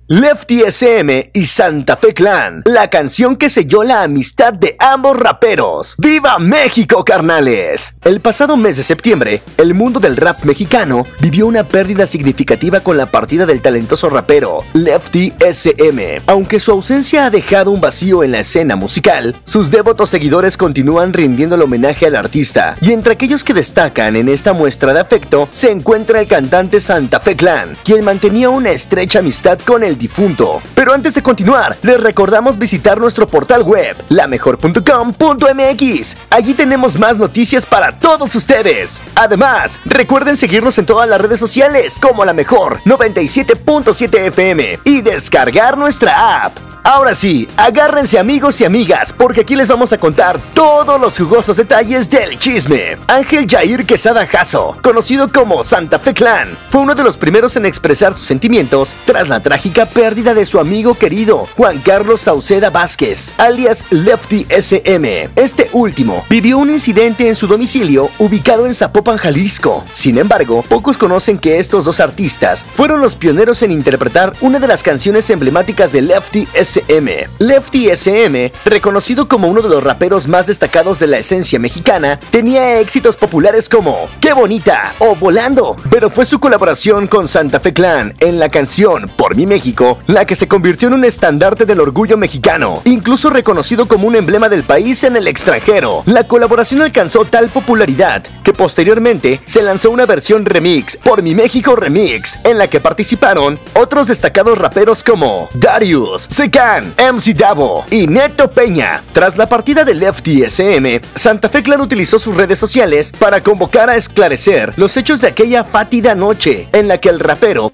Lefty SM y Santa Fe Clan, la canción que selló la amistad de ambos raperos. ¡Viva México, carnales! El pasado mes de septiembre, el mundo del rap mexicano vivió una pérdida significativa con la partida del talentoso rapero Lefty SM. Aunque su ausencia ha dejado un vacío en la escena musical, sus devotos seguidores continúan rindiendo el homenaje al artista. Y entre aquellos que destacan en esta muestra de afecto se encuentra el cantante Santa Fe Clan, quien mantenía una estrecha amistad con el difunto. Pero antes de continuar, les recordamos visitar nuestro portal web, lamejor.com.mx. Allí tenemos más noticias para todos ustedes. Además, recuerden seguirnos en todas las redes sociales como La Mejor 97.7 FM y descargar nuestra app. Ahora sí, agárrense amigos y amigas, porque aquí les vamos a contar todos los jugosos detalles del chisme. Ángel Jair Quesada Jasso, conocido como Santa Fe Clan, fue uno de los primeros en expresar sus sentimientos tras la trágica pérdida de su amigo querido, Juan Carlos Sauceda Vázquez, alias Lefty SM. Este último vivió un incidente en su domicilio ubicado en Zapopan, Jalisco. Sin embargo, pocos conocen que estos dos artistas fueron los pioneros en interpretar una de las canciones emblemáticas de Lefty SM. Lefty SM, reconocido como uno de los raperos más destacados de la esencia mexicana, tenía éxitos populares como Qué Bonita o Volando, pero fue su colaboración con Santa Fe Clan en la canción Por Mi México la que se convirtió en un estandarte del orgullo mexicano, incluso reconocido como un emblema del país en el extranjero. La colaboración alcanzó tal popularidad que posteriormente se lanzó una versión remix, Por Mi México Remix, en la que participaron otros destacados raperos como Darius, MC Davo y Neto Peña. Tras la partida de Lefty SM, Santa Fe Clan utilizó sus redes sociales para convocar a esclarecer los hechos de aquella fátida noche en la que el rapero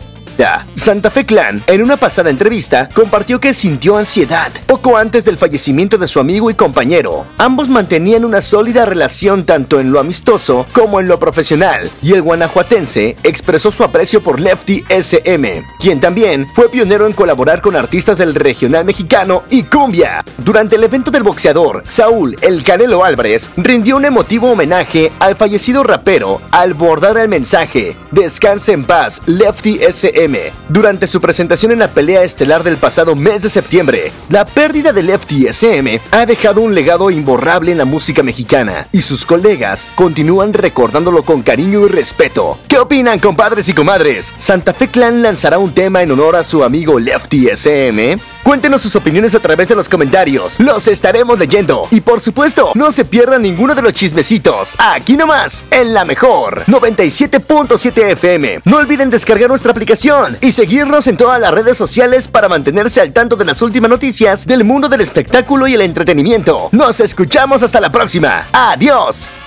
Santa Fe Clan, en una pasada entrevista, compartió que sintió ansiedad poco antes del fallecimiento de su amigo y compañero. Ambos mantenían una sólida relación tanto en lo amistoso como en lo profesional, y el guanajuatense expresó su aprecio por Lefty SM, quien también fue pionero en colaborar con artistas del regional mexicano y cumbia. Durante el evento del boxeador, Saúl El Canelo Álvarez rindió un emotivo homenaje al fallecido rapero al bordar el mensaje "Descanse en paz, Lefty SM". Durante su presentación en la pelea estelar del pasado mes de septiembre, la pérdida de Lefty SM ha dejado un legado imborrable en la música mexicana y sus colegas continúan recordándolo con cariño y respeto. ¿Qué opinan, compadres y comadres? ¿Santa Fe Clan lanzará un tema en honor a su amigo Lefty SM? Cuéntenos sus opiniones a través de los comentarios, los estaremos leyendo. Y por supuesto, no se pierdan ninguno de los chismecitos, aquí nomás, en La Mejor 97.7 FM. No olviden descargar nuestra aplicación y seguirnos en todas las redes sociales para mantenerse al tanto de las últimas noticias del mundo del espectáculo y el entretenimiento. Nos escuchamos hasta la próxima. ¡Adiós!